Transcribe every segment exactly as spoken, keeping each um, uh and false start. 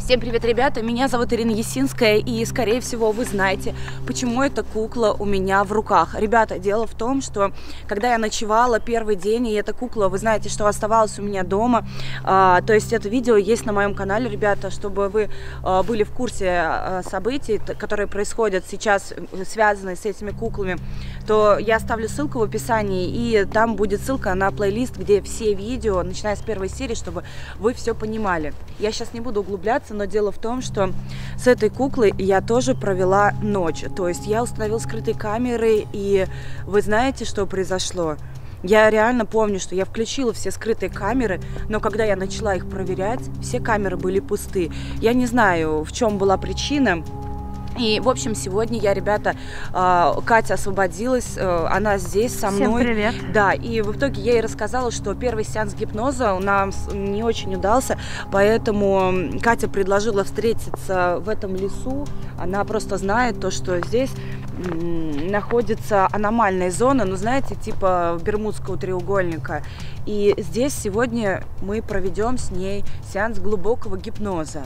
Всем привет, ребята! Меня зовут Ирина Ясинская, и, скорее всего, вы знаете, почему эта кукла у меня в руках. Ребята, дело в том, что когда я ночевала первый день, и эта кукла, вы знаете, что оставалась у меня дома, а, то есть это видео есть на моем канале, ребята, чтобы вы а, были в курсе а, событий, которые происходят сейчас, связанные с этими куклами, то я оставлю ссылку в описании, и там будет ссылка на плейлист, где все видео, начиная с первой серии, чтобы вы все понимали. Я сейчас не буду углубляться, но дело в том, что с этой куклой я тоже провела ночь. То есть я установила скрытые камеры, и вы знаете, что произошло? Я реально помню, что я включила все скрытые камеры, но когда я начала их проверять, все камеры были пусты. Я не знаю, в чем была причина. И, в общем, сегодня я, ребята, Катя освободилась, она здесь со мной. Всем привет. Да, и в итоге я ей рассказала, что первый сеанс гипноза у нас не очень удался, поэтому Катя предложила встретиться в этом лесу. Она просто знает то, что здесь находится аномальная зона, ну, знаете, типа Бермудского треугольника. И здесь сегодня мы проведем с ней сеанс глубокого гипноза.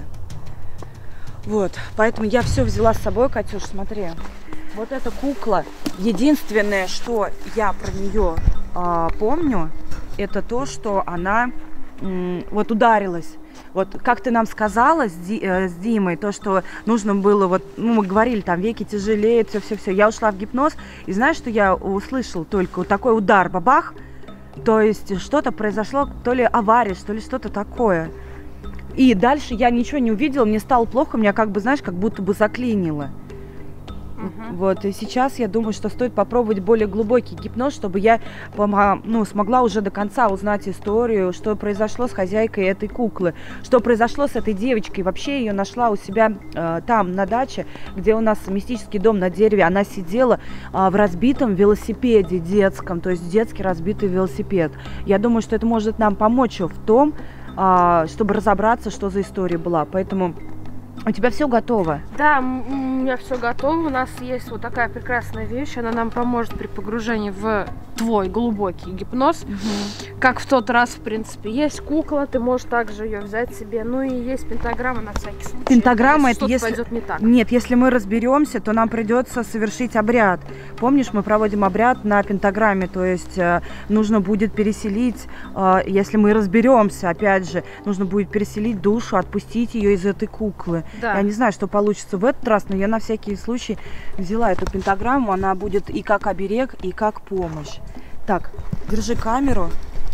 Вот, поэтому я все взяла с собой, Катюш, смотри. Вот эта кукла, единственное, что я про нее э, помню, это то, что она э, вот ударилась. Вот как ты нам сказала с, Ди, э, с Димой, то, что нужно было, вот, ну, мы говорили, там, веки тяжелеют, все-все-все. Я ушла в гипноз, и знаешь, что я услышала только? Вот такой удар, бабах, то есть что-то произошло, то ли авария, что ли, что-то такое. И дальше я ничего не увидела, мне стало плохо, меня как бы, знаешь, как будто бы заклинило. Uh-huh. Вот, и сейчас я думаю, что стоит попробовать более глубокий гипноз, чтобы я ну, смогла уже до конца узнать историю, что произошло с хозяйкой этой куклы, что произошло с этой девочкой. Вообще ее нашла у себя э, там, на даче, где у нас мистический дом на дереве. Она сидела э, в разбитом велосипеде детском, то есть детский разбитый велосипед. Я думаю, что это может нам помочь в том, чтобы разобраться, что за история была. Поэтому у тебя все готово? Да, у меня все готово. У нас есть вот такая прекрасная вещь. Она нам поможет при погружении в твой глубокий гипноз. Угу. Как в тот раз, в принципе, есть кукла, ты можешь также ее взять себе. Ну и есть пентаграмма на всякий случай. Пентаграмма это если... если... пойдет не так. Нет, если мы разберемся, то нам придется совершить обряд. Помнишь, мы проводим обряд на пентаграмме, то есть э, нужно будет переселить, э, если мы разберемся, опять же, нужно будет переселить душу, отпустить ее из этой куклы. Да. Я не знаю, что получится в этот раз, но я на всякий случай взяла эту пентаграмму. Она будет и как оберег, и как помощь. Так, держи камеру.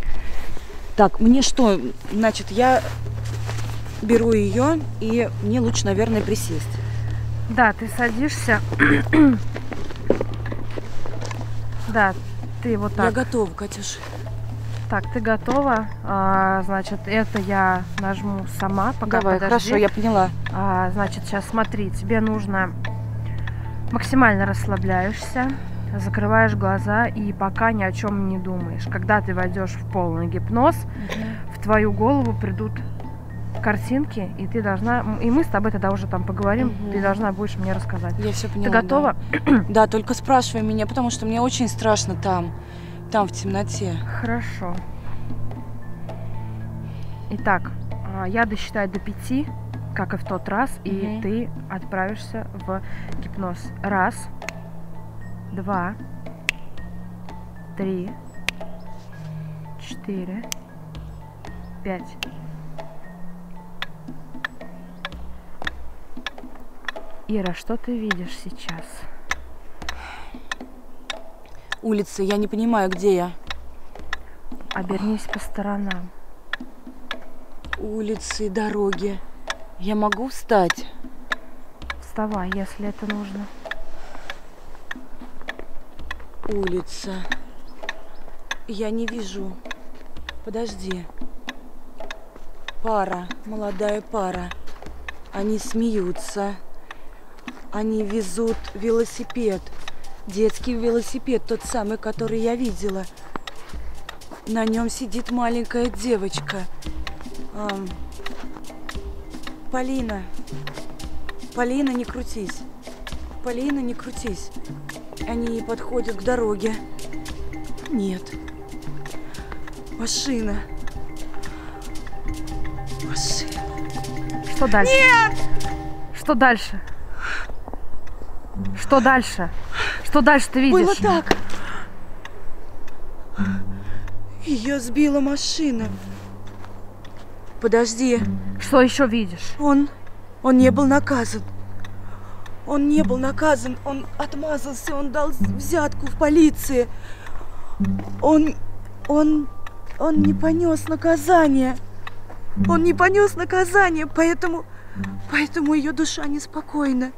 Так, мне что? Значит, я беру ее, и мне лучше, наверное, присесть. Да, ты садишься. Да, ты вот так. Я готова, Катюш. Так, ты готова? А, значит, это я нажму сама. Пока Давай, подожди. хорошо, я поняла. А, значит, сейчас смотри, тебе нужно максимально расслабляешься, закрываешь глаза и пока ни о чем не думаешь. Когда ты войдешь в полный гипноз, угу. в твою голову придут картинки, и ты должна, и мы с тобой тогда уже там поговорим, угу. ты должна будешь мне рассказать. Я все поняла. Ты готова? Да. Да, только спрашивай меня, потому что мне очень страшно там. Там, в темноте. Хорошо. Итак, я досчитаю до пяти, как и в тот раз, угу. и ты отправишься в гипноз. Раз, два, три, четыре, пять. Ира, что ты видишь сейчас? Улицы, я не понимаю, где я. Обернись по сторонам. Улицы, дороги. Я могу встать? Вставай, если это нужно. Улица. Я не вижу. Подожди. Пара, молодая пара. Они смеются. Они везут велосипед. Детский велосипед, тот самый, который я видела. На нем сидит маленькая девочка. А, Полина. Полина, не крутись. Полина, не крутись. Они подходят к дороге. Нет. Машина. Машина. Что дальше? Нет! Что дальше? Что дальше? Что дальше ты видишь? Было так. Ее сбила машина. Подожди. Что еще видишь? Он... Он не был наказан. Он не был наказан. Он отмазался. Он дал взятку в полиции. Он... Он... Он не понес наказание. Он не понес наказание, поэтому... Поэтому ее душа неспокойна.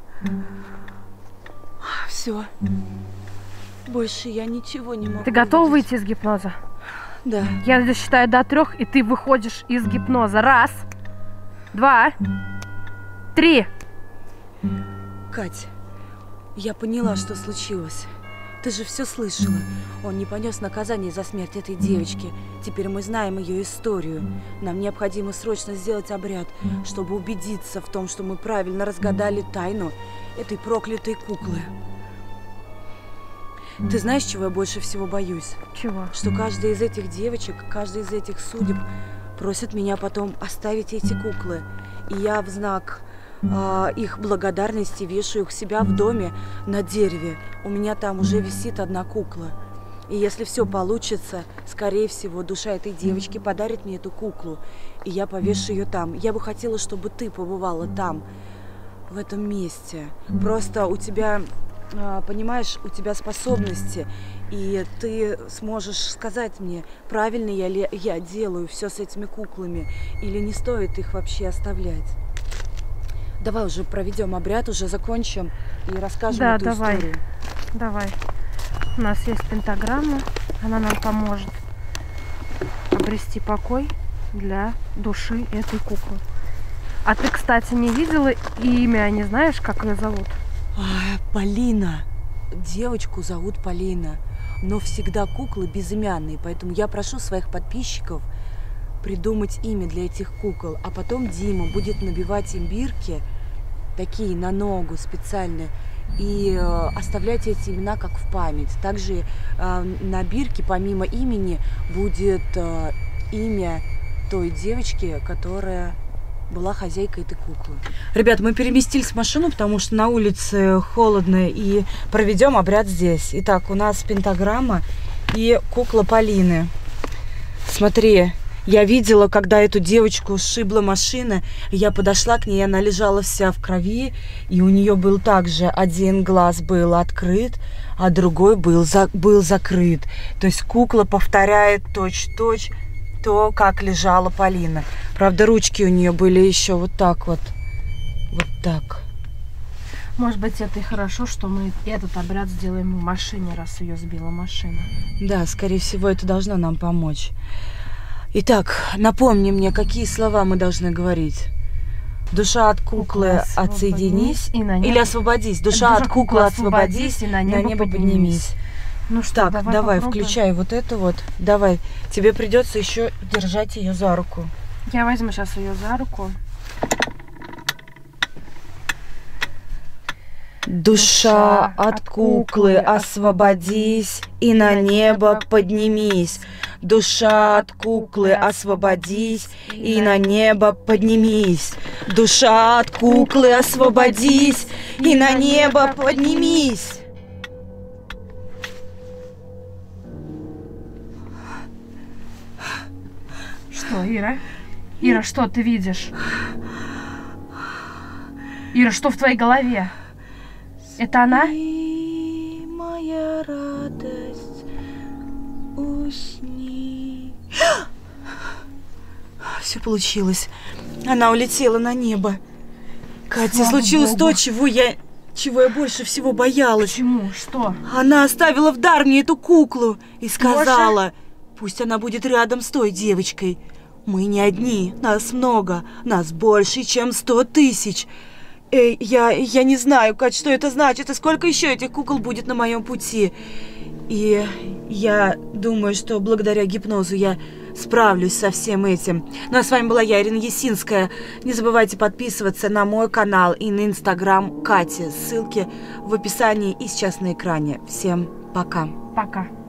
Все. Больше я ничего не могу. Ты готова увидеть. выйти из гипноза? Да. Я досчитаю до трех, и ты выходишь из гипноза. Раз, два, три. Кать, я поняла, что случилось. Ты же все слышала. Он не понес наказание за смерть этой девочки. Теперь мы знаем ее историю. Нам необходимо срочно сделать обряд, чтобы убедиться в том, что мы правильно разгадали тайну этой проклятой куклы. Ты знаешь, чего я больше всего боюсь? Чего? Что каждая из этих девочек, каждая из этих судеб просит меня потом оставить эти куклы. И я в знак э, их благодарности вешаю их у себя в доме на дереве. У меня там уже висит одна кукла. И если все получится, скорее всего, душа этой девочки подарит мне эту куклу. И я повешу ее там. Я бы хотела, чтобы ты побывала там, в этом месте. Просто у тебя... Понимаешь, у тебя способности, и ты сможешь сказать мне, правильно я ли я делаю все с этими куклами, или не стоит их вообще оставлять. Давай уже проведем обряд, уже закончим и расскажем да, эту давай. историю. Давай. У нас есть пентаграмма, она нам поможет обрести покой для души этой куклы. А ты, кстати, не видела имя, не знаешь, как ее зовут? А, Полина. Девочку зовут Полина. Но всегда куклы безымянные. Поэтому я прошу своих подписчиков придумать имя для этих кукол. А потом Дима будет набивать им бирки, такие на ногу специально, и э, оставлять эти имена как в память. Также э, на бирке помимо имени будет э, имя той девочки, которая... была хозяйкой этой куклы. Ребят, мы переместились в машину, потому что на улице холодно, и проведем обряд здесь. Итак, у нас пентаграмма и кукла Полины. Смотри, я видела, когда эту девочку сшибла машина, я подошла к ней, она лежала вся в крови, и у нее был также один глаз был открыт, а другой был, за, был закрыт. То есть кукла повторяет точь-в-точь то, как лежала Полина. Правда, ручки у нее были еще вот так вот. Вот так. Может быть, это и хорошо, что мы этот обряд сделаем в машине, раз ее сбила машина. Да, скорее всего, это должно нам помочь. Итак, напомни мне, какие слова мы должны говорить. Душа от куклы отсоединись. И на небо... Или освободись. Душа, Душа от куклы освободись, и на небо, на небо поднимись. поднимись. Ну что, так, давай, давай включай вот это вот. Давай. Тебе придется еще держать ее за руку. Я возьму сейчас ее за руку. Душа от куклы освободись и на небо поднимись. Душа от куклы освободись и на небо поднимись. Душа от куклы освободись и на небо поднимись. Что, Ира? Ира, что ты видишь? Ира, что в твоей голове? Это она? Спи, моя радость, усни. Все получилось. Она улетела на небо. Катя, Слава случилось Богу. то, чего я, чего я больше всего боялась. Почему? Что? Она оставила в дар мне эту куклу и сказала, Боже? Пусть она будет рядом с той девочкой. Мы не одни, нас много, нас больше, чем сто тысяч. Эй, я, я не знаю, Кать, что это значит, и сколько еще этих кукол будет на моем пути. И я думаю, что благодаря гипнозу я справлюсь со всем этим. Ну а с вами была я, Ирина Ясинская. Не забывайте подписываться на мой канал и на инстаграм Кати. Ссылки в описании и сейчас на экране. Всем пока. Пока.